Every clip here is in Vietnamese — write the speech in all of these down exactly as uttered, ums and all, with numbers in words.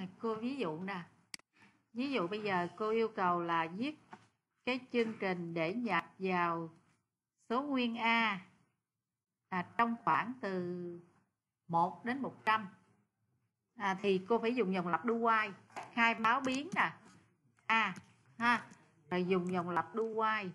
Này, cô ví dụ nè. Ví dụ bây giờ cô yêu cầu là viết cái chương trình để nhập vào số nguyên A à, trong khoảng từ một đến một trăm. À, thì cô phải dùng vòng lặp do while khai báo biến nè A ha, rồi dùng vòng lặp do while.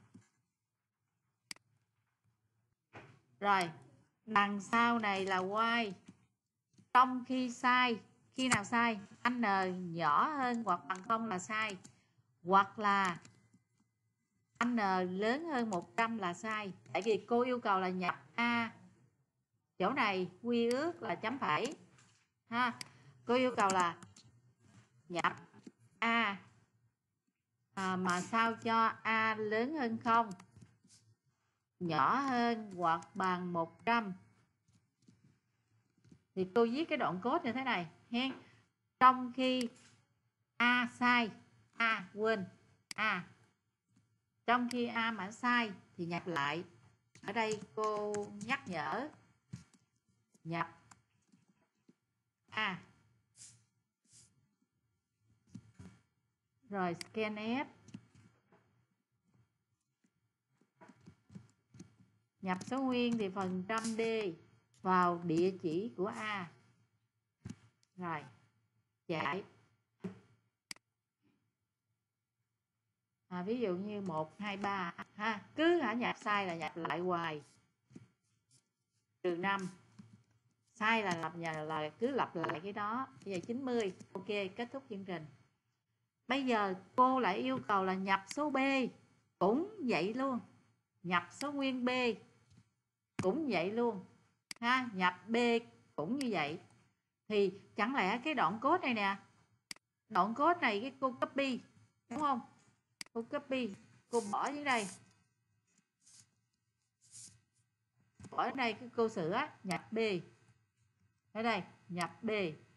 Rồi đằng sau này là while. Trong khi sai, khi nào sai? N nhỏ hơn hoặc bằng không là sai, hoặc là N lớn hơn một trăm là sai. Tại vì cô yêu cầu là nhập A, chỗ này quy ước là chấm phẩy ha. Cô yêu cầu là nhập A à, mà sao cho A lớn hơn không, nhỏ hơn hoặc bằng một trăm. Thì tôi viết cái đoạn code như thế này hen. Trong khi A sai, A quên A, trong khi A mà sai thì nhập lại. Ở đây cô nhắc nhở nhập A. Rồi scanf, nhập số nguyên thì phần trăm D vào địa chỉ của A. Rồi chạy à, ví dụ như một, hai, ba ha, cứ hả nhập sai là nhập lại hoài. Trừ năm, sai là lặp nhà là cứ lặp lại cái đó. Bây giờ chín mươi. Ok, kết thúc chương trình. Bây giờ cô lại yêu cầu là nhập số B, cũng vậy luôn. Nhập số nguyên B cũng vậy luôn ha, nhập B cũng như vậy. Thì chẳng lẽ cái đoạn code này nè, đoạn code này cái cô copy đúng không? Cô copy, cô bỏ dưới đây, bỏ ở đây cái cô sửa nhập B. Ở đây nhập B,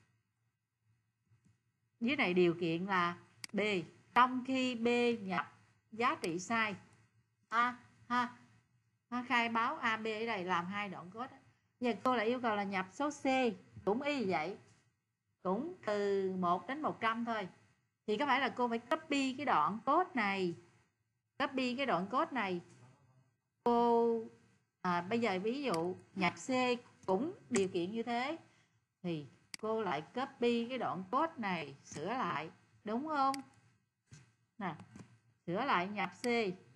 dưới này điều kiện là B, trong khi B nhập giá trị sai ha ha, ha khai báo A B ở đây làm hai đoạn code. Giờ cô lại yêu cầu là nhập số C cũng y vậy, cũng từ một đến một trăm thôi. Thì có phải là cô phải copy cái đoạn code này, copy cái đoạn code này. Cô à, bây giờ ví dụ nhập C cũng điều kiện như thế, thì cô lại copy cái đoạn code này sửa lại, đúng không? Nè, sửa lại nhập C,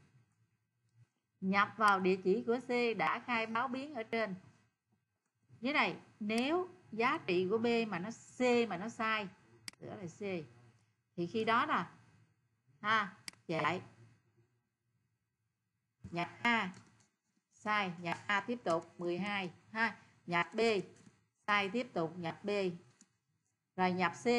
nhập vào địa chỉ của C đã khai báo biến ở trên. Dưới này nếu giá trị của B mà nó C mà nó sai, sửa lại C, thì khi đó nè ha, chạy nhập A sai, nhập A tiếp tục mười hai ha, nhập B sai tiếp tục nhập B, rồi nhập C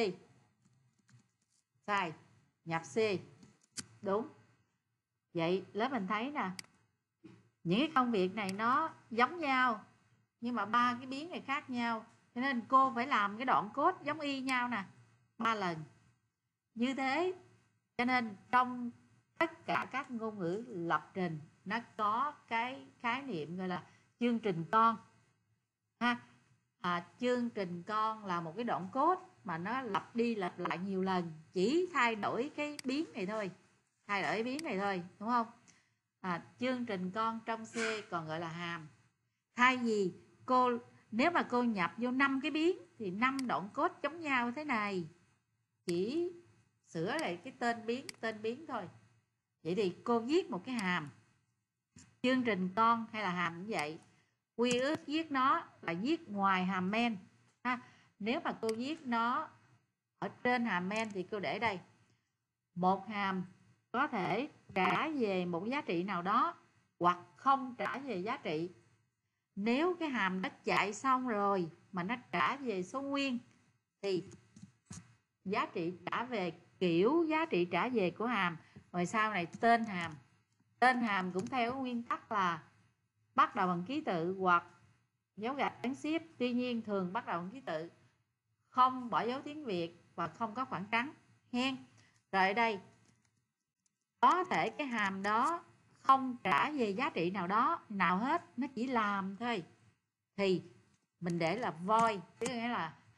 sai, nhập C đúng. Vậy lớp mình thấy nè, những cái công việc này nó giống nhau nhưng mà ba cái biến này khác nhau, cho nên cô phải làm cái đoạn code giống y nhau nè ba lần như thế. Cho nên trong tất cả các ngôn ngữ lập trình nó có cái khái niệm gọi là chương trình con ha. À, chương trình con là một cái đoạn code mà nó lặp đi lặp lại nhiều lần, chỉ thay đổi cái biến này thôi, thay đổi cái biến này thôi, đúng không? À, chương trình con trong C còn gọi là hàm. Thay vì cô, nếu mà cô nhập vô năm cái biến thì năm đoạn code giống nhau thế này, chỉ sửa lại cái tên biến, tên biến thôi. Vậy thì cô viết một cái hàm chương trình con hay là hàm như vậy, quy ước viết nó là viết ngoài hàm main ha. Nếu mà cô viết nó ở trên hàm main thì cô để đây, một hàm có thể trả về một giá trị nào đó hoặc không trả về giá trị. Nếu cái hàm nó chạy xong rồi mà nó trả về số nguyên thì giá trị trả về kiểu giá trị trả về của hàm. Rồi sau này tên hàm, tên hàm cũng theo nguyên tắc là bắt đầu bằng ký tự hoặc dấu gạch ấn ship, tuy nhiên thường bắt đầu bằng ký tự, không bỏ dấu tiếng Việt và không có khoảng trắng hen. Rồi ở đây có thể cái hàm đó không trả về giá trị nào đó nào hết, nó chỉ làm thôi, thì mình để là void, tức nghĩa là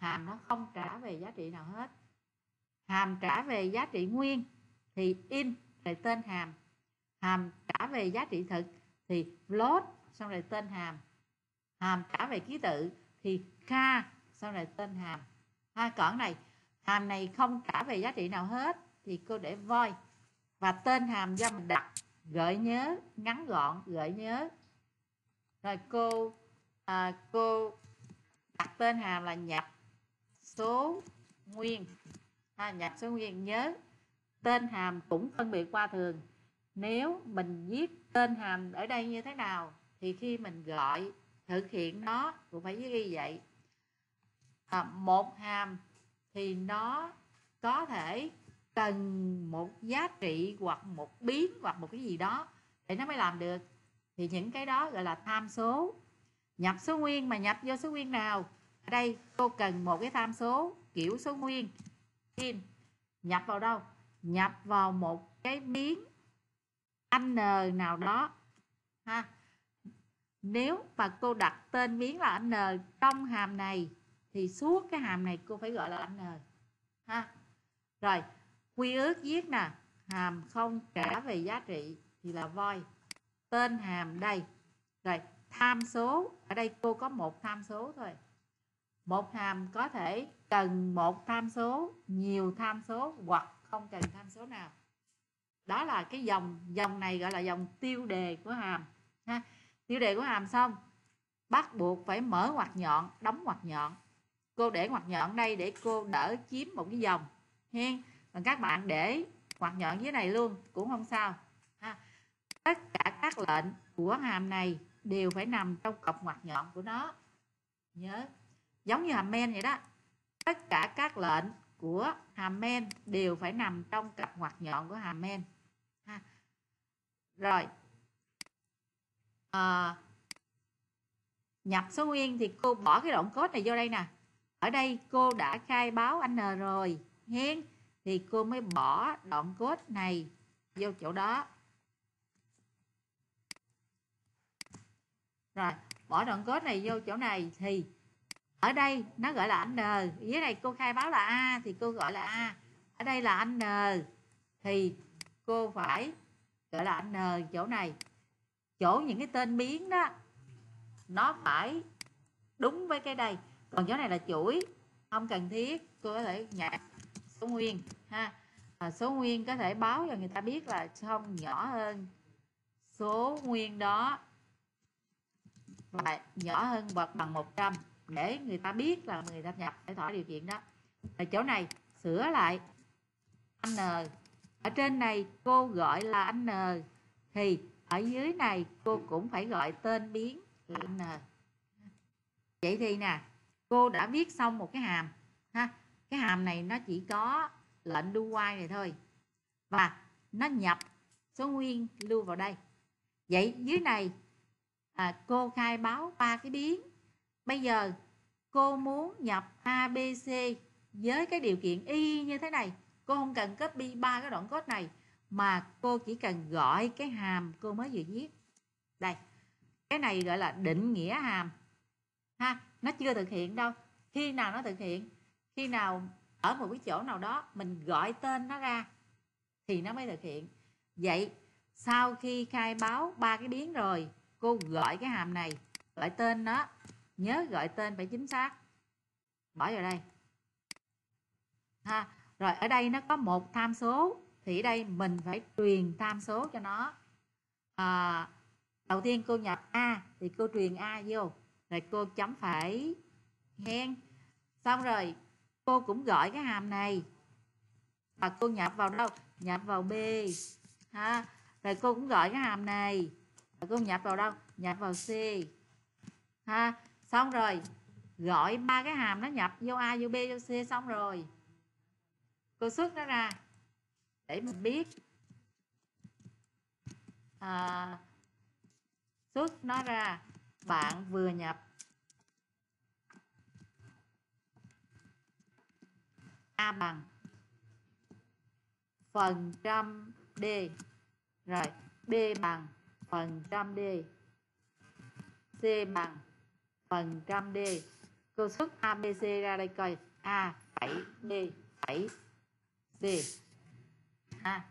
hàm nó không trả về giá trị nào hết. Hàm trả về giá trị nguyên thì in rồi tên hàm. Hàm trả về giá trị thực thì float xong rồi tên hàm. Hàm trả về ký tự thì char xong rồi tên hàm. Ha, còn này hàm này không trả về giá trị nào hết thì cô để void, và tên hàm do mình đặt gợi nhớ ngắn gọn, gợi nhớ. Rồi cô à, cô đặt tên hàm là nhập số nguyên. Ha, nhập số nguyên. Nhớ tên hàm cũng phân biệt qua thường. Nếu mình viết tên hàm ở đây như thế nào thì khi mình gọi thực hiện nó cũng phải viết y vậy. À, một hàm thì nó có thể cần một giá trị hoặc một biến hoặc một cái gì đó để nó mới làm được, thì những cái đó gọi là tham số. Nhập số nguyên mà nhập vô số nguyên nào? Ở đây cô cần một cái tham số kiểu số nguyên. In nhập vào đâu? Nhập vào một cái biến n nào đó ha. Nếu mà cô đặt tên biến là n trong hàm này thì suốt cái hàm này cô phải gọi là n ha. Rồi quy ước viết nè, hàm không trả về giá trị thì là void. Tên hàm đây. Rồi tham số, ở đây cô có một tham số thôi. Một hàm có thể cần một tham số, nhiều tham số hoặc không cần tham số nào. Đó là cái dòng dòng này gọi là dòng tiêu đề của hàm ha. Tiêu đề của hàm xong bắt buộc phải mở ngoặc nhọn, đóng ngoặc nhọn. Cô để ngoặc nhọn đây để cô đỡ chiếm một cái dòng hen. Còn các bạn để ngoặc nhọn dưới này luôn cũng không sao ha. Tất cả các lệnh của hàm này đều phải nằm trong cặp ngoặc nhọn của nó. Nhớ, giống như hàm main vậy đó. Tất cả các lệnh của hàm main đều phải nằm trong cặp ngoặc nhọn của hàm main ha. Rồi à, nhập số nguyên thì cô bỏ cái đoạn code này vô đây nè. Ở đây cô đã khai báo n rồi hen, thì cô mới bỏ đoạn code này vô chỗ đó. Rồi bỏ đoạn code này vô chỗ này thì ở đây nó gọi là n, dưới này cô khai báo là a thì cô gọi là a. Ở đây là n thì cô phải gọi là n chỗ này. Chỗ những cái tên biến đó nó phải đúng với cái đây. Còn chỗ này là chuỗi, không cần thiết. Cô có thể nhập số nguyên ha. À, số nguyên có thể báo cho người ta biết là không nhỏ hơn số nguyên đó và nhỏ hơn hoặc bằng một trăm, để người ta biết là người ta nhập phải thỏa điều kiện đó. Ở chỗ này sửa lại n. Ở trên này cô gọi là n thì ở dưới này cô cũng phải gọi tên biến là n. Vậy thì nè, cô đã viết xong một cái hàm ha. Cái hàm này nó chỉ có lệnh do while này thôi, và nó nhập số nguyên lưu vào đây. Vậy dưới này à, cô khai báo ba cái biến. Bây giờ cô muốn nhập a bê xê với cái điều kiện y như thế này. Cô không cần copy ba cái đoạn code này, mà cô chỉ cần gọi cái hàm cô mới vừa viết. Đây, cái này gọi là định nghĩa hàm ha. Nó chưa thực hiện đâu. Khi nào nó thực hiện? Khi nào ở một cái chỗ nào đó mình gọi tên nó ra thì nó mới thực hiện. Vậy sau khi khai báo ba cái biến rồi, cô gọi cái hàm này, gọi tên nó. Nhớ gọi tên phải chính xác. Bỏ vào đây ha. Rồi ở đây nó có một tham số, thì ở đây mình phải truyền tham số cho nó. À, đầu tiên cô nhập a thì cô truyền a vô, rồi cô chấm phẩy hen. Xong rồi cô cũng gọi cái hàm này và cô nhập vào đâu? Nhập vào B ha. Rồi cô cũng gọi cái hàm này và cô nhập vào đâu? Nhập vào C ha. Xong rồi gọi ba cái hàm nó nhập vô A, vô B, vô C xong rồi cô xuất nó ra để mình biết à, xuất nó ra. Bạn vừa nhập A bằng phần trăm D, rồi B bằng phần trăm D, C bằng phần trăm D. Cô xuất a bê xê ra đây coi. A phẩy B phẩy C. À.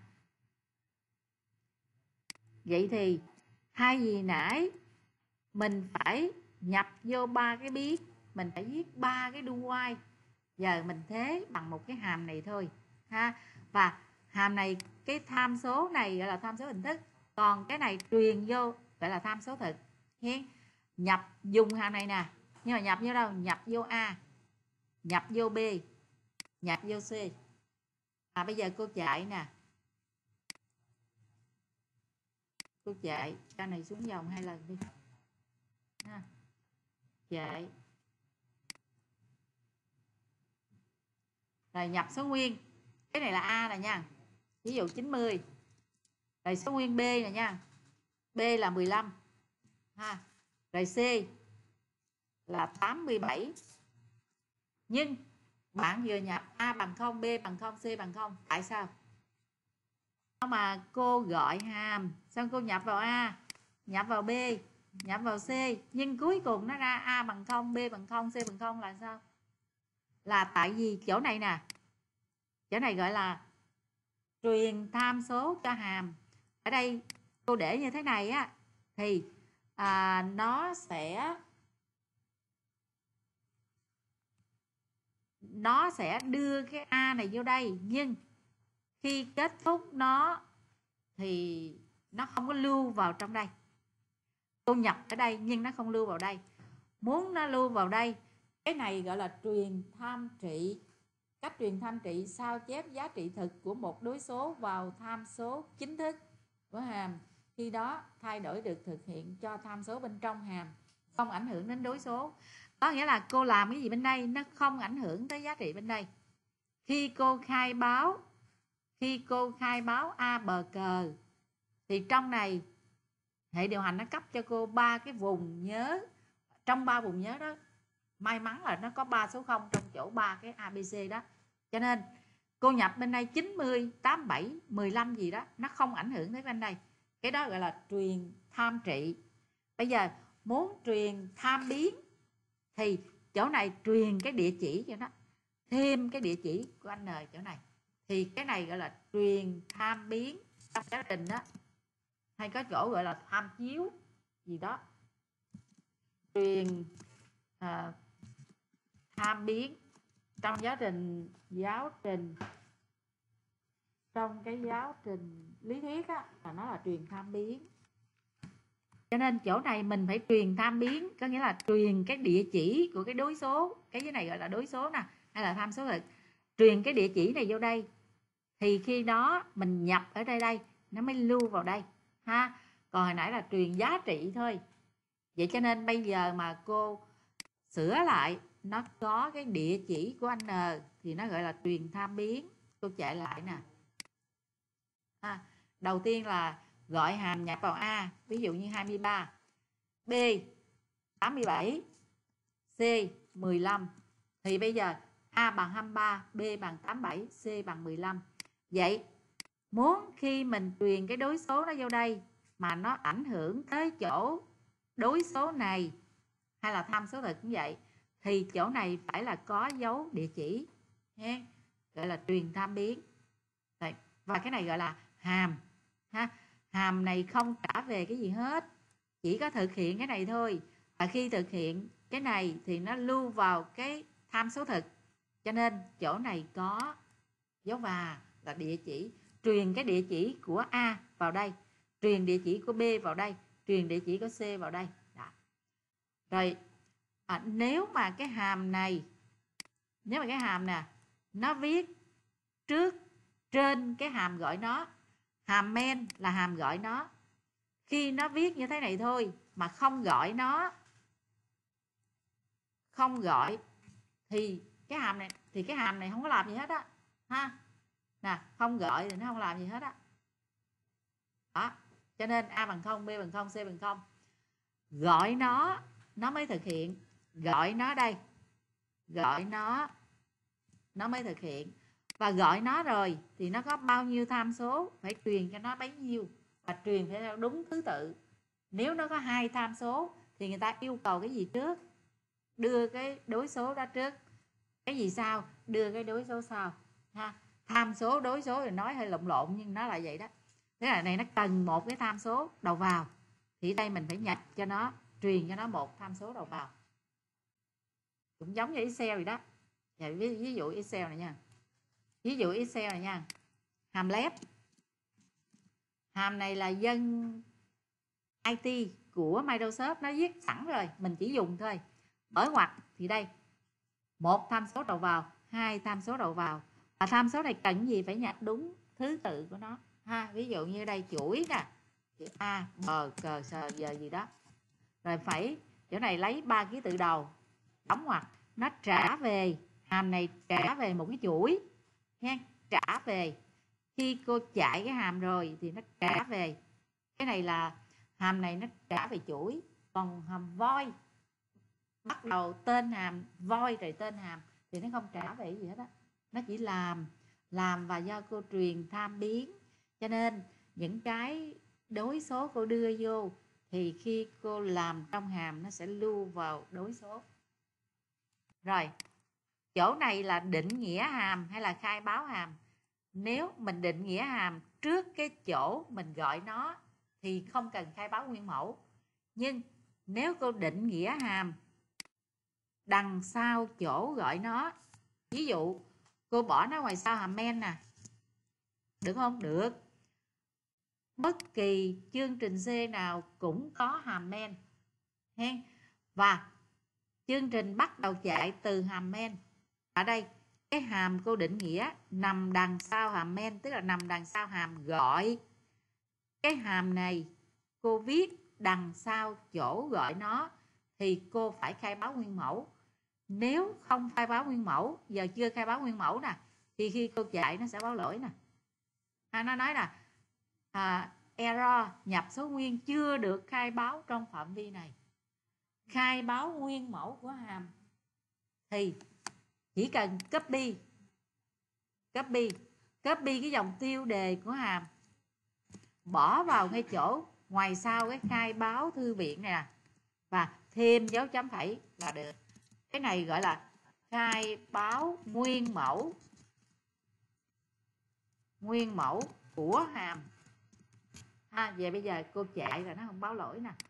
Vậy thì thay vì nãy mình phải nhập vô ba cái biến, mình phải viết ba cái đu y. Giờ mình thế bằng một cái hàm này thôi ha. Và hàm này, cái tham số này gọi là tham số hình thức, còn cái này truyền vô gọi là tham số thực. Hen. Nhập dùng hàm này nè, nhưng mà nhập vô đâu? Nhập vô A, nhập vô B, nhập vô C. À bây giờ cô chạy nè. Cô chạy cái này xuống dòng hai lần đi. Ha. Chạy. Rồi nhập số nguyên. Cái này là A nè nha. Ví dụ chín mươi. Rồi số nguyên B nè nha. B là mười lăm. Ha. Rồi C là tám mươi bảy. Nhưng bạn vừa nhập A bằng không, B bằng không, C bằng không. Tại sao? Mà cô gọi hàm, xong cô nhập vào A, nhập vào B, nhập vào C, nhưng cuối cùng nó ra A bằng không, B bằng không, C bằng không là sao? Là tại vì chỗ này nè, chỗ này gọi là truyền tham số cho hàm. Ở đây cô để như thế này á, thì à, nó sẽ nó sẽ đưa cái A này vô đây, nhưng khi kết thúc nó thì nó không có lưu vào trong đây. Cô nhập ở đây nhưng nó không lưu vào đây. Muốn nó lưu vào đây, cái này gọi là truyền tham trị. Cách truyền tham trị sao chép giá trị thực của một đối số vào tham số chính thức của hàm. Khi đó thay đổi được thực hiện cho tham số bên trong hàm, không ảnh hưởng đến đối số. Có nghĩa là cô làm cái gì bên đây nó không ảnh hưởng tới giá trị bên đây. Khi cô khai báo Khi cô khai báo A bờ cờ thì trong này hệ điều hành nó cấp cho cô ba cái vùng nhớ. Trong ba vùng nhớ đó, may mắn là nó có ba số không trong chỗ ba cái a bê xê đó. Cho nên cô nhập bên đây chín mươi, tám mươi bảy, mười lăm gì đó, nó không ảnh hưởng tới bên đây. Cái đó gọi là truyền tham trị. Bây giờ muốn truyền tham biến thì chỗ này truyền cái địa chỉ cho nó, thêm cái địa chỉ của anh N chỗ này. Thì cái này gọi là truyền tham biến. Trong giáo trình đó hay có chỗ gọi là tham chiếu gì đó. Truyền à, tham biến trong giáo trình giáo trình trong cái giáo trình lý thuyết á, là nó là truyền tham biến. Cho nên chỗ này mình phải truyền tham biến, có nghĩa là truyền cái địa chỉ của cái đối số. Cái dưới này gọi là đối số nè, hay là tham số thực. Truyền cái địa chỉ này vô đây thì khi đó mình nhập ở đây đây nó mới lưu vào đây ha. Còn hồi nãy là truyền giá trị thôi. Vậy cho nên bây giờ mà cô sửa lại, nó có cái địa chỉ của anh N thì nó gọi là truyền tham biến. Cô chạy lại nè. Ha. Đầu tiên là gọi hàm nhập vào A, ví dụ như hai mươi ba, B tám mươi bảy, C mười lăm. Thì bây giờ A bằng hai mươi ba, B bằng tám mươi bảy, C bằng mười lăm. Vậy muốn khi mình truyền cái đối số nó vô đây mà nó ảnh hưởng tới chỗ đối số này hay là tham số thực cũng vậy, thì chỗ này phải là có dấu địa chỉ ha, gọi là truyền tham biến. Đấy. Và cái này gọi là hàm ha. Hàm này không trả về cái gì hết, chỉ có thực hiện cái này thôi. Và khi thực hiện cái này thì nó lưu vào cái tham số thực. Cho nên chỗ này có dấu và là địa chỉ. Truyền cái địa chỉ của A vào đây, truyền địa chỉ của B vào đây, truyền địa chỉ của C vào đây. Đó. Rồi à, nếu mà cái hàm này, nếu mà cái hàm nè, nó viết trước trên cái hàm gọi nó, hàm main là hàm gọi nó. Khi nó viết như thế này thôi mà không gọi nó, không gọi thì cái hàm này thì cái hàm này không có làm gì hết á ha. Nè, không gọi thì nó không làm gì hết á. Đó. Cho nên A bằng không, B bằng không, C bằng không. Gọi nó nó mới thực hiện. Gọi nó đây. Gọi nó nó mới thực hiện. Và gọi nó rồi thì nó có bao nhiêu tham số, phải truyền cho nó bấy nhiêu, và truyền theo đúng thứ tự. Nếu nó có hai tham số thì người ta yêu cầu cái gì trước? đưa cái đối số đó trước. Cái gì sau? Đưa cái đối số sau ha. Tham số đối số thì nói hơi lộn lộn nhưng nó là vậy đó. Thế là này nó cần một cái tham số đầu vào, thì đây mình phải nhập cho nó, truyền cho nó một tham số đầu vào. Cũng giống như Excel vậy đó. Vậy ví, ví dụ Excel này nha. Ví dụ Excel này nha. Hàm left. Hàm này là dân i tê của Microsoft nó viết sẵn rồi, mình chỉ dùng thôi. Mở ngoặc thì đây, một tham số đầu vào, hai tham số đầu vào. Và tham số này cần gì? Phải nhập đúng thứ tự của nó ha. Ví dụ như đây chuỗi nè, chữ A, B, C, S, giờ gì đó. Rồi phải chỗ này lấy ba ký tự đầu, đóng ngoặc, nó trả về, hàm này trả về một cái chuỗi ha, trả về. Khi cô chạy cái hàm rồi thì nó trả về. Cái này là hàm này nó trả về chuỗi. Còn hàm void bắt đầu tên hàm void rồi tên hàm thì nó không trả về gì hết á. Nó chỉ làm làm và do cô truyền tham biến, cho nên những cái đối số cô đưa vô thì khi cô làm trong hàm nó sẽ lưu vào đối số. Rồi chỗ này là định nghĩa hàm hay là khai báo hàm. Nếu mình định nghĩa hàm trước cái chỗ mình gọi nó thì không cần khai báo nguyên mẫu. Nhưng nếu cô định nghĩa hàm đằng sau chỗ gọi nó, ví dụ cô bỏ nó ngoài sau hàm main nè, được không? Được. Bất kỳ chương trình C nào cũng có hàm main. Và chương trình bắt đầu chạy từ hàm main. Ở đây cái hàm cô định nghĩa nằm đằng sau hàm main, tức là nằm đằng sau hàm gọi. Cái hàm này cô viết đằng sau chỗ gọi nó thì cô phải khai báo nguyên mẫu. Nếu không khai báo nguyên mẫu, giờ chưa khai báo nguyên mẫu nè, thì khi cô chạy nó sẽ báo lỗi nè. À, nó nói là à, error nhập số nguyên chưa được khai báo trong phạm vi này. Khai báo nguyên mẫu của hàm thì chỉ cần copy copy copy cái dòng tiêu đề của hàm, bỏ vào ngay chỗ ngoài sau cái khai báo thư viện này nè, và thêm dấu chấm phẩy là được. Cái này gọi là khai báo nguyên mẫu nguyên mẫu của hàm ha. Về bây giờ cô chạy là nó không báo lỗi nè.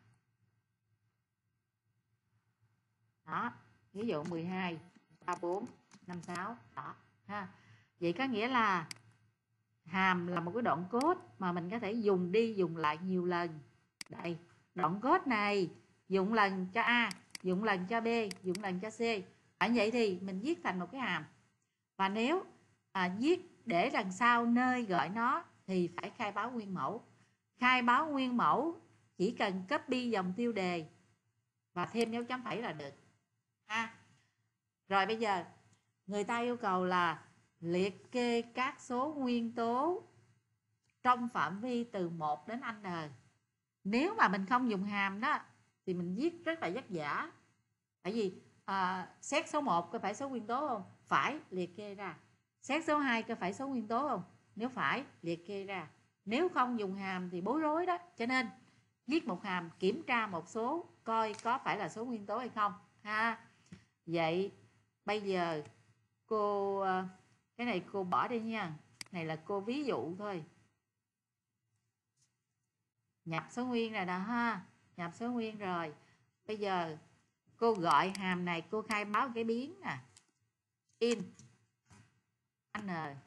Đó, ví dụ mười hai, ba mươi bốn, năm mươi sáu đó ha. Vậy có nghĩa là hàm là một cái đoạn code mà mình có thể dùng đi dùng lại nhiều lần. Đây, đoạn code này dùng lần cho A, dùng lần cho B, dùng lần cho C. Phải vậy thì mình viết thành một cái hàm. Và nếu à, viết để đằng sau nơi gọi nó thì phải khai báo nguyên mẫu. Khai báo nguyên mẫu chỉ cần copy dòng tiêu đề và thêm dấu chấm phẩy là được ha. Rồi bây giờ người ta yêu cầu là liệt kê các số nguyên tố trong phạm vi từ một đến n. Nếu mà mình không dùng hàm đó thì mình viết rất là vất vả. Tại vì à, xét số một có phải số nguyên tố không? Phải, liệt kê ra. Xét số hai có phải số nguyên tố không? Nếu phải, liệt kê ra. Nếu không dùng hàm thì bối rối đó. Cho nên viết một hàm kiểm tra một số coi có phải là số nguyên tố hay không ha. Vậy bây giờ cô cái này cô bỏ đi nha. Này là cô ví dụ thôi. Nhập số nguyên rồi đó ha. Nhập số nguyên rồi. Bây giờ cô gọi hàm này, cô khai báo cái biến nè. In n.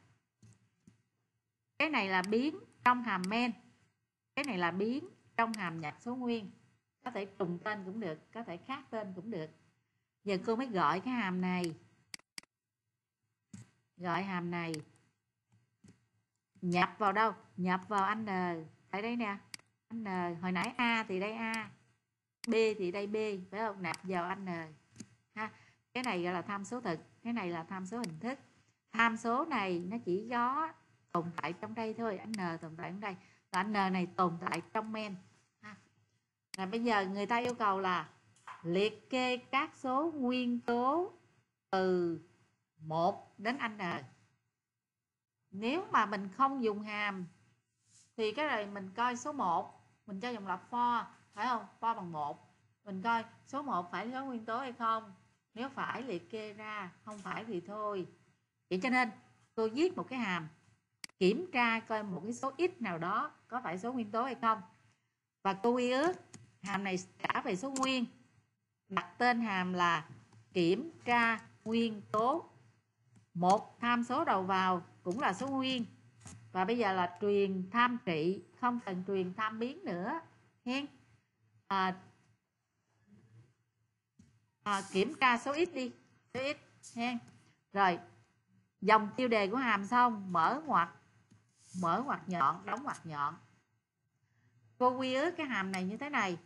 Cái này là biến trong hàm main. Cái này là biến trong hàm nhập số nguyên. Có thể trùng tên cũng được, có thể khác tên cũng được. Giờ cô mới gọi cái hàm này. Gọi hàm này. Nhập vào đâu? Nhập vào n. Tại đây nè. N. Hồi nãy A thì đây A. B thì đây B. Phải không? Nạp vào n. Ha. Cái này gọi là tham số thực. Cái này là tham số hình thức. Tham số này nó chỉ có tồn tại trong đây thôi. N tồn tại trong đây. Và n này tồn tại trong main. Ha. Rồi bây giờ người ta yêu cầu là liệt kê các số nguyên tố từ một đến n. Nếu mà mình không dùng hàm thì cái này mình coi số một, mình cho dòng lặp for, phải không? For bằng một. Mình coi số một phải số nguyên tố hay không? nếu phải liệt kê ra, không phải thì thôi. Vậy cho nên cô viết một cái hàm kiểm tra coi một cái số x nào đó có phải số nguyên tố hay không, và cô quy ước hàm này trả về số nguyên, đặt tên hàm là kiểm tra nguyên tố. Một tham số đầu vào cũng là số nguyên, và bây giờ là truyền tham trị, không cần truyền tham biến nữa hen. À, à, kiểm tra số x đi, số x hen. Rồi dòng tiêu đề của hàm xong, mở ngoặc, mở ngoặc nhọn, đóng ngoặc nhọn. Cô quy ước cái hàm này như thế này: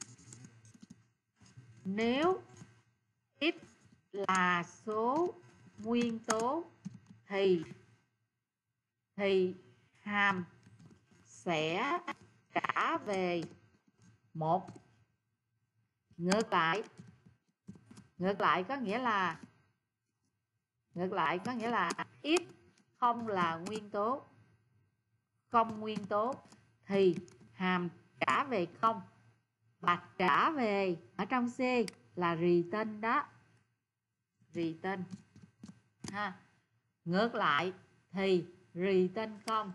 nếu x là số nguyên tố thì thì hàm sẽ trả về một. Ngược lại, ngược lại có nghĩa là ngược lại có nghĩa là x không là nguyên tố, không nguyên tố thì hàm trả về không, và trả về ở trong C là return đó, return ha. Ngược lại thì return không.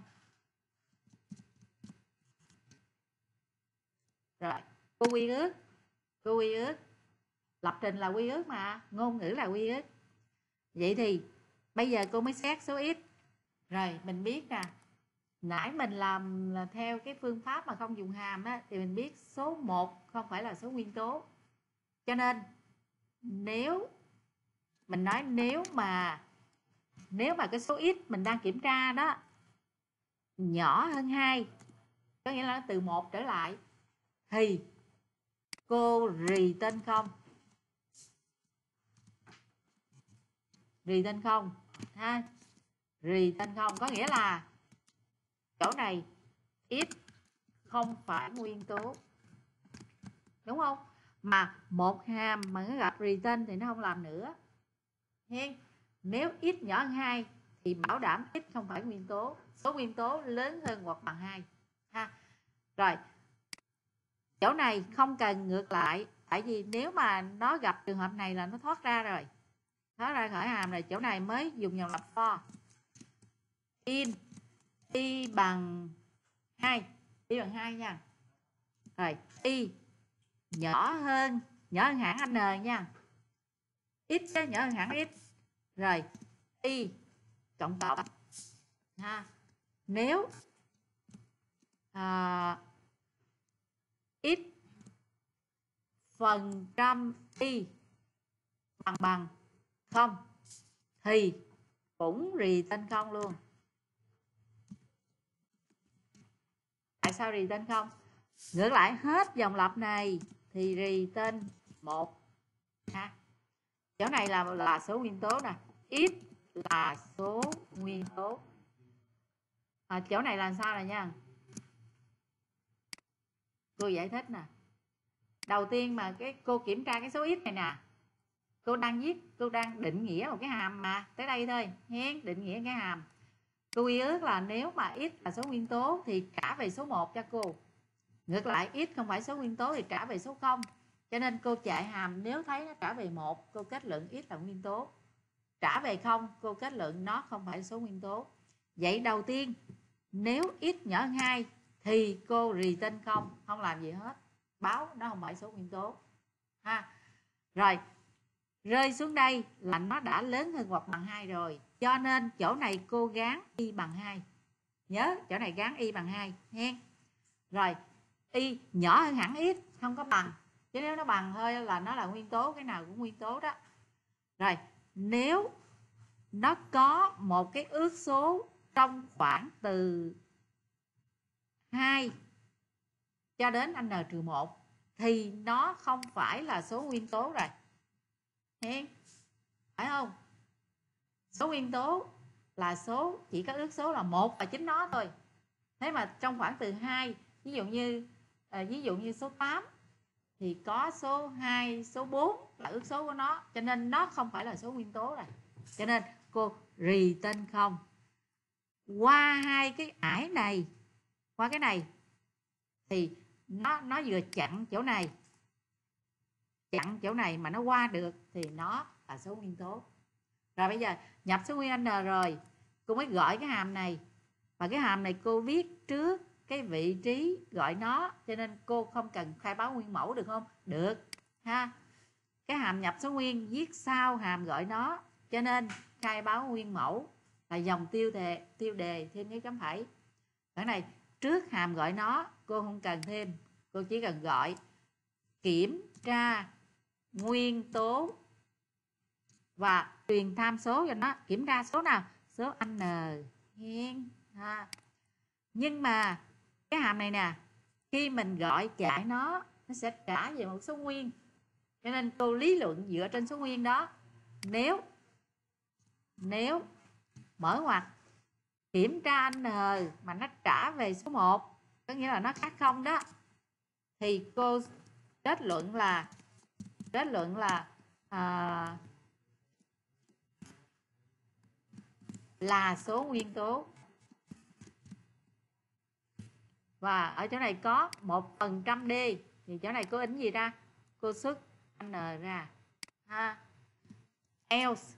Rồi cô quy ước, cô quy ước lập trình là quy ước mà, ngôn ngữ là quy ước. Vậy thì bây giờ cô mới xét số x. Rồi mình biết nè, nãy mình làm là theo cái phương pháp mà không dùng hàm á, thì mình biết số một không phải là số nguyên tố. Cho nên nếu mình nói nếu mà nếu mà cái số x mình đang kiểm tra đó nhỏ hơn hai, có nghĩa là từ một trở lại, thì cô return không. Return không ha. Return không có nghĩa là chỗ này x không phải nguyên tố, đúng không? Mà một hàm mà nó gặp return thì nó không làm nữa. Hen. Nếu x nhỏ hơn hai thì bảo đảm x không phải nguyên tố, số nguyên tố lớn hơn hoặc bằng hai ha. Rồi chỗ này không cần ngược lại, tại vì nếu mà nó gặp trường hợp này là nó thoát ra rồi, thoát ra khỏi hàm rồi, chỗ này mới dùng vòng lặp for. In y bằng hai, y bằng hai nha. Rồi y nhỏ hơn nhỏ hơn hãng n nha, x nhỏ hơn hãng x. Rồi y cộng cộng ha. Nếu à, x phần trăm y bằng bằng không thì cũng return không luôn. Tại sao return không? Ngược lại hết dòng lặp này thì return một ha. Chỗ này là là số nguyên tố nè, x là số nguyên tố. À, chỗ này là sao nè nha, cô giải thích nè. Đầu tiên mà cái cô kiểm tra cái số x này nè, cô đang viết, cô đang định nghĩa một cái hàm mà tới đây thôi hen, định nghĩa cái hàm. Cô quy ước là nếu mà x là số nguyên tố thì trả về số một cho cô. Ngược lại x không phải số nguyên tố thì trả về số không. Cho nên cô chạy hàm nếu thấy nó trả về một, cô kết luận x là nguyên tố. Trả về không, cô kết luận nó không phải số nguyên tố. Vậy đầu tiên nếu x nhỏ hơn hai thì cô return không, không làm gì hết, báo nó không phải số nguyên tố ha. Rồi rơi xuống đây là nó đã lớn hơn hoặc bằng hai rồi, cho nên chỗ này cô gán y bằng hai. Nhớ chỗ này gán y bằng hai hen. Rồi y nhỏ hơn hẳn x, không có bằng, chứ nếu nó bằng thôi là nó là nguyên tố, cái nào cũng nguyên tố đó. Rồi nếu nó có một cái ước số trong khoảng từ hai cho đến n trừ một thì nó không phải là số nguyên tố rồi. Hen. Phải không? Số nguyên tố là số chỉ có ước số là một và chính nó thôi. Thế mà trong khoảng từ hai, ví dụ như à, ví dụ như số tám thì có số hai, số bốn là ước số của nó, cho nên nó không phải là số nguyên tố rồi. Cho nên cô return không. Qua hai cái ải này, qua cái này thì nó nó vừa chặn chỗ này, chặn chỗ này mà nó qua được thì nó là số nguyên tố. Rồi bây giờ nhập số nguyên n rồi, cô mới gọi cái hàm này. Và cái hàm này cô viết trước cái vị trí gọi nó, cho nên cô không cần khai báo nguyên mẫu được không? Được ha. Cái hàm nhập số nguyên viết sau hàm gọi nó, cho nên khai báo nguyên mẫu là dòng tiêu đề, tiêu đề thêm cái chấm phẩy. Cái này trước hàm gọi nó cô không cần thêm, cô chỉ cần gọi kiểm tra nguyên tố và truyền tham số cho nó. Kiểm tra số nào? Số n hen ha. Nhưng mà cái hàm này nè, khi mình gọi chạy nó nó sẽ trả về một số nguyên, cho nên cô lý luận dựa trên số nguyên đó. Nếu nếu mở ngoặc kiểm tra n mà nó trả về số một, có nghĩa là nó khác không đó, thì cô kết luận là kết luận là à, là số nguyên tố. Và ở chỗ này có một phần trăm D, thì chỗ này cô in gì ra? Cô xuất n ra ha. Else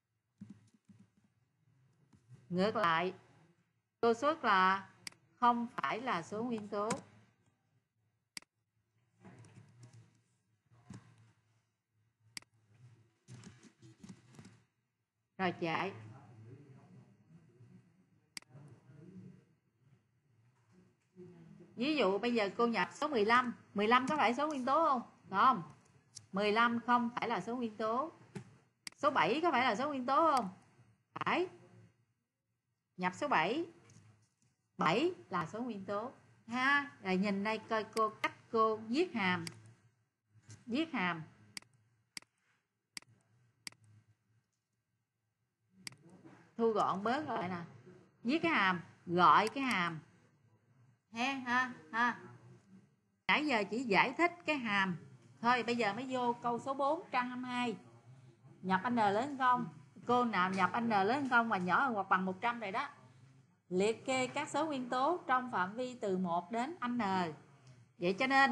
ngược lại, cô xuất là không phải là số nguyên tố. Rồi chạy. Ví dụ bây giờ cô nhập số mười lăm. mười lăm có phải số nguyên tố không? Không. mười lăm không phải là số nguyên tố. Số bảy có phải là số nguyên tố không? Phải. Nhập số bảy. bảy là số nguyên tố ha. Rồi nhìn đây coi cô cách cô viết hàm. Viết hàm. Thu gọn bớt lại nè. Viết cái hàm, gọi cái hàm. Ha ha ha. Nãy giờ chỉ giải thích cái hàm thôi, bây giờ mới vô câu số bốn trang hai mươi hai. Nhập n lớn hơn không? Cô nào nhập n lớn hơn không và nhỏ hơn hoặc bằng một trăm rồi đó. Liệt kê các số nguyên tố trong phạm vi từ một đến n. Vậy cho nên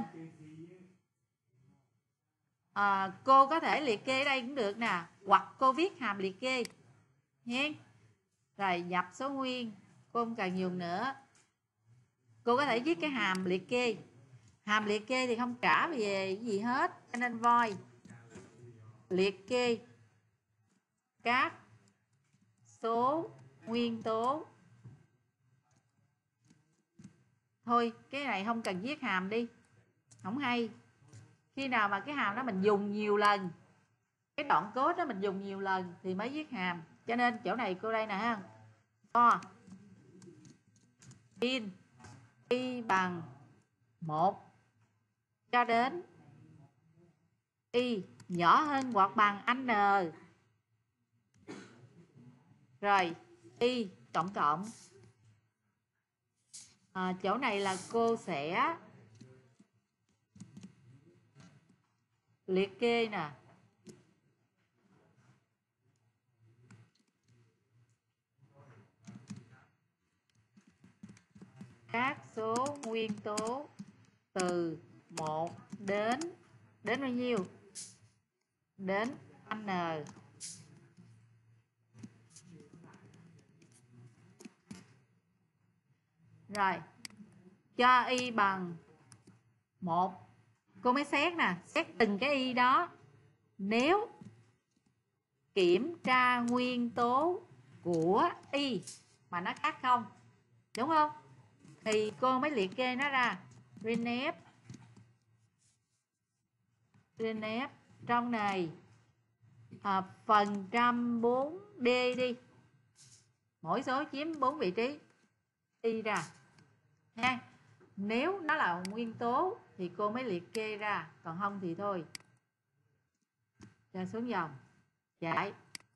à, cô có thể liệt kê ở đây cũng được nè, hoặc cô viết hàm liệt kê nha. Rồi nhập số nguyên, cô không cần dùng nữa. Cô có thể viết cái hàm liệt kê. Hàm liệt kê thì không trả về gì hết, cho nên void liệt kê các số nguyên tố. Thôi cái này không cần viết hàm đi, không hay. Khi nào mà cái hàm đó mình dùng nhiều lần, cái đoạn code đó mình dùng nhiều lần thì mới viết hàm. Cho nên chỗ này cô đây nè ha, cho in y bằng một cho đến y nhỏ hơn hoặc bằng n. Rồi y cộng cộng. À, chỗ này là cô sẽ liệt kê nè. Các số nguyên tố từ một đến đến bao nhiêu? Đến n. Rồi, cho y bằng một. Cô mới xét nè, xét từng cái y đó. Nếu kiểm tra nguyên tố của y mà nó khác không, đúng không? Thì cô mới liệt kê nó ra. Rename Rename trong này à, phần trăm bốn D đi. Mỗi số chiếm bốn vị trí. Y ra ha. Nếu nó là nguyên tố thì cô mới liệt kê ra, còn không thì thôi. Cho xuống dòng chạy.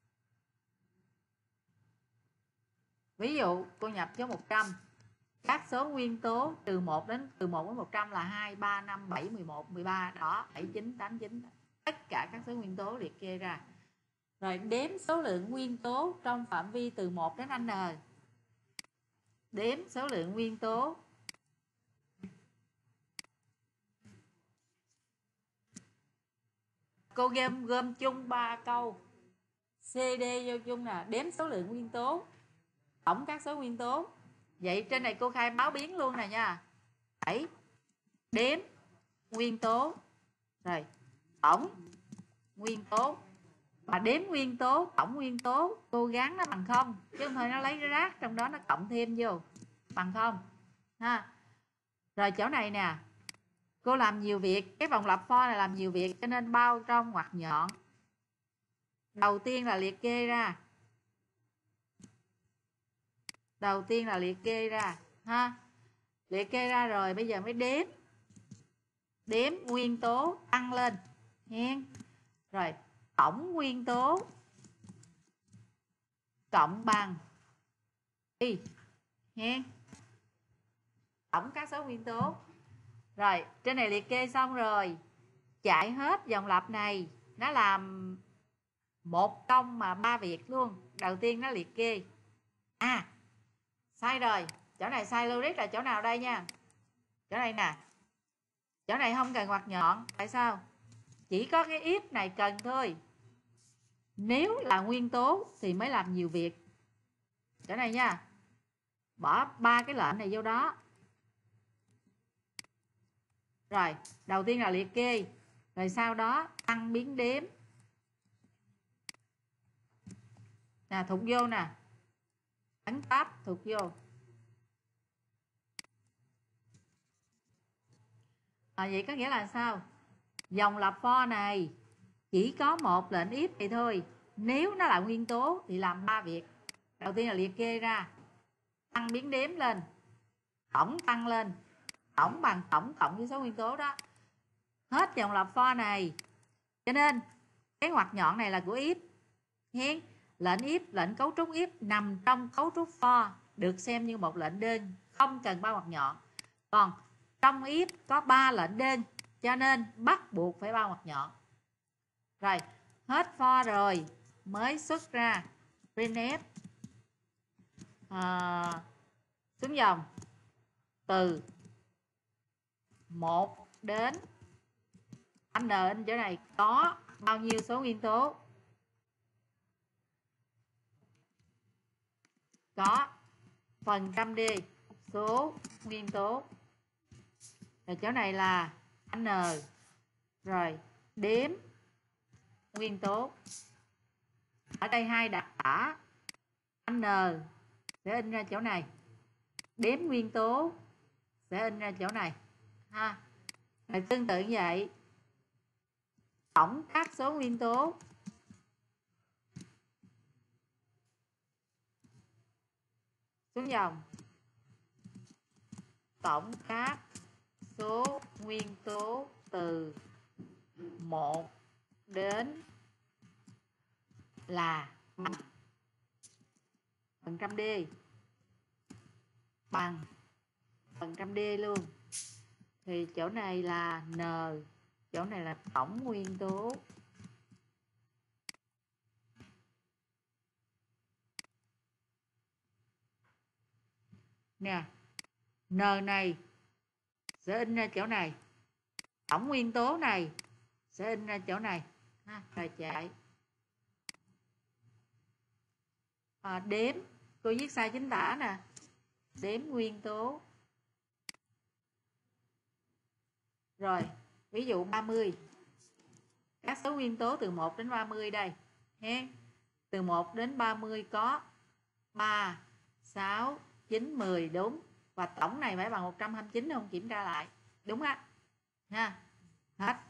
Ví dụ cô nhập số một trăm. Các số nguyên tố từ một đến từ một đến một trăm là hai, ba, năm, bảy, mười một, mười ba đó, bảy, chín, tám, chín. Tất cả các số nguyên tố liệt kê ra. Rồi đếm số lượng nguyên tố trong phạm vi từ một đến n. Đếm số lượng nguyên tố cô gom gom chung ba câu C D vô chung nè, đếm số lượng nguyên tố, tổng các số nguyên tố. Vậy trên này cô khai báo biến luôn nè nha. bảy đếm nguyên tố, rồi tổng nguyên tố. Mà đếm nguyên tố, tổng nguyên tố cô gán nó bằng không, chứ không thôi nó lấy cái rác trong đó nó cộng thêm vô bằng không ha. Rồi chỗ này nè, cô làm nhiều việc, cái vòng lặp for này làm nhiều việc cho nên bao trong ngoặc nhọn. Đầu tiên là liệt kê ra, đầu tiên là liệt kê ra ha, liệt kê ra rồi bây giờ mới đếm, đếm nguyên tố tăng lên hen. Rồi tổng nguyên tố cộng bằng y hen, tổng các số nguyên tố. Rồi trên này liệt kê xong rồi, chạy hết vòng lặp này, nó làm một công mà ba việc luôn. Đầu tiên nó liệt kê, à sai rồi, chỗ này sai logic là chỗ nào đây nha, chỗ này nè, chỗ này không cần ngoặc nhọn. Tại sao? Chỉ có cái if này cần thôi. Nếu là nguyên tố thì mới làm nhiều việc. Chỗ này nha, bỏ ba cái lệnh này vô đó. Rồi đầu tiên là liệt kê, rồi sau đó tăng biến đếm nè, thuộc vô nè, ấn tab thuộc vô. À, vậy có nghĩa là sao? Dòng lặp for này chỉ có một lệnh if thì thôi. Nếu nó là nguyên tố thì làm ba việc. Đầu tiên là liệt kê ra, tăng biến đếm lên, tổng tăng lên, tổng bằng tổng cộng với số nguyên tố đó. Hết dòng lặp for này. Cho nên cái ngoặc nhọn này là của if. Hiến, lệnh if, lệnh cấu trúc if nằm trong cấu trúc for, được xem như một lệnh đơn, không cần bao ngoặc nhọn. Còn trong if có ba lệnh đơn, cho nên bắt buộc phải bao ngoặc nhọn. Rồi hết for rồi mới xuất ra printf à, xuống dòng từ một đến n in chỗ này có bao nhiêu số nguyên tố, có phần trăm đi số nguyên tố. Rồi chỗ này là n, rồi đếm nguyên tố. Ở đây hai đặc tả, n sẽ in ra chỗ này, đếm nguyên tố sẽ in ra chỗ này ha. Rồi tương tự như vậy, tổng các số nguyên tố xuống dòng tổng các số nguyên tố từ một đến là bằng phần trăm D, bằng phần trăm D luôn. Thì chỗ này là n, chỗ này là tổng nguyên tố. Nè, n này sẽ in ra chỗ này, tổng nguyên tố này sẽ in ra chỗ này ha. Rồi chạy à, đếm, cô viết sai chính tả nè, đếm nguyên tố. Rồi ví dụ ba mươi, các số nguyên tố từ một đến ba mươi đây ha. Từ một đến ba mươi có ba, sáu, chín, mười, đúng. Và tổng này phải bằng một trăm hai mươi chín, không kiểm tra lại. Đúng á ha. Hết.